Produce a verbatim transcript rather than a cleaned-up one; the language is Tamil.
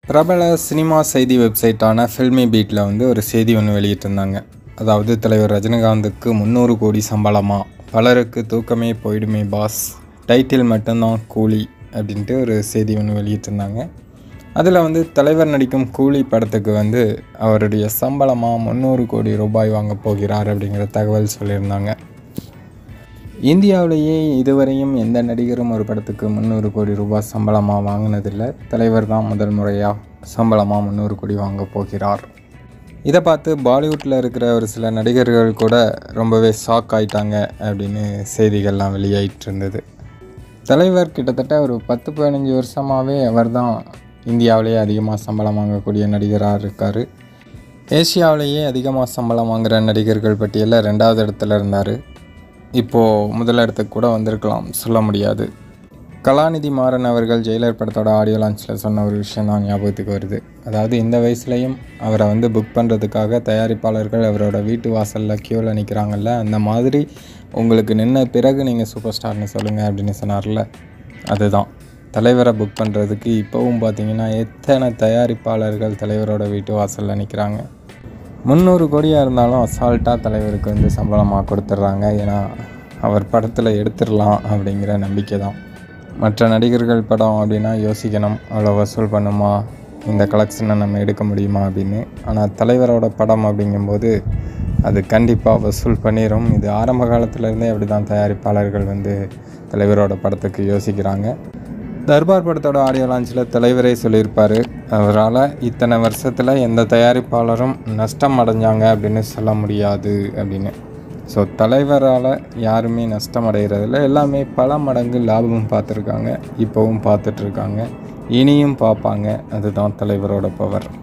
பிரபல சினிமா செய்தி வெப்சைட்டான ஃபில்மி பீட்டில் வந்து ஒரு செய்தி ஒன்று வெளியிட்டிருந்தாங்க. அதாவது தலைவர் ரஜினிகாந்துக்கு முந்நூறு கோடி சம்பளமா, பலருக்கு தூக்கமே போயிடுமே பாஸ், டைட்டில் மட்டும்தான் கூலி அப்படின்ட்டு ஒரு செய்தி ஒன்று வெளியிட்டிருந்தாங்க. அதில் வந்து தலைவர் நடிக்கும் கூலி படத்துக்கு வந்து அவருடைய சம்பளமாக முந்நூறு கோடி ரூபாய் வாங்க போகிறார் அப்படிங்கிற தகவல் சொல்லியிருந்தாங்க. இந்தியாவிலேயே இதுவரையும் எந்த நடிகரும் ஒரு படத்துக்கு முந்நூறு கோடி ரூபாய் சம்பளமாக வாங்கினதில்லை. தலைவர் தான் முதல் முறையாக சம்பளமாக முந்நூறு கோடி வாங்க போகிறார். இதை பார்த்து பாலிவுட்டில் இருக்கிற ஒரு சில நடிகர்கள் கூட ரொம்பவே ஷாக் ஆகிட்டாங்க அப்படின்னு செய்திகள்லாம் வெளியாகிட்டு இருந்தது. தலைவர் கிட்டத்தட்ட ஒரு பத்து பதினஞ்சு வருஷமாகவே அவர் தான் இந்தியாவிலேயே அதிகமாக சம்பளம் வாங்கக்கூடிய நடிகராக இருக்கார். ஏசியாவிலேயே அதிகமாக சம்பளம் வாங்குகிற நடிகர்கள் பட்டியலில் ரெண்டாவது இடத்துல இருந்தார். இப்போது முதலிடத்துக்கு கூட வந்திருக்கலாம், சொல்ல முடியாது. கலாநிதி மாறன் அவர்கள் ஜெயிலர் படத்தோட ஆடியோ லான்ச்சில் சொன்ன ஒரு விஷயம் தான் ஞாபகத்துக்கு வருது. அதாவது இந்த வயசுலையும் அவரை வந்து புக் பண்ணுறதுக்காக தயாரிப்பாளர்கள் அவரோட வீட்டு வாசலில் க்யூவில் நிற்கிறாங்கல்ல, அந்த மாதிரி உங்களுக்கு நின்ன பிறகு நீங்கள் சூப்பர் ஸ்டார்னு சொல்லுங்கள் அப்படின்னு சொன்னார்ல, அதுதான். தலைவரை புக் பண்ணுறதுக்கு இப்போவும் பார்த்திங்கன்னா எத்தனை தயாரிப்பாளர்கள் தலைவரோட வீட்டு வாசலில் நிற்கிறாங்க. முந்நூறு கோடியாக இருந்தாலும் அசால்ட்டாக தலைவருக்கு வந்து சம்பளமாக கொடுத்துட்றாங்க. ஏன்னா அவர் படத்தில் எடுத்துடலாம் அப்படிங்கிற நம்பிக்கை தான். மற்ற நடிகர்கள் படம் அப்படின்னா யோசிக்கணும், அவ்வளோ வசூல் பண்ணுமா, இந்த கலெக்ஷனை நம்ம எடுக்க முடியுமா அப்படின்னு. ஆனால் தலைவரோட படம் அப்படிங்கும்போது அது கண்டிப்பாக வசூல் பண்ணிடும். இது ஆரம்ப காலத்துலேருந்தே அப்படி தான் தயாரிப்பாளர்கள் வந்து தலைவரோட படத்துக்கு யோசிக்கிறாங்க. தர்பார் படத்தோட ஆடியோ லான்ச்சில் தலைவரே சொல்லியிருப்பார், அவரால் இத்தனை வருஷத்தில் எந்த தயாரிப்பாளரும் நஷ்டம் அடைஞ்சாங்க அப்படின்னு சொல்ல முடியாது அப்படின்னு. ஸோ தலைவரால் யாருமே நஷ்டம் அடைகிறதில்ல, எல்லாமே பல மடங்கு லாபமும் பார்த்துருக்காங்க, இப்போவும் பார்த்துட்ருக்காங்க, இனியும் பார்ப்பாங்க. அதுதான் தலைவரோட பவர்.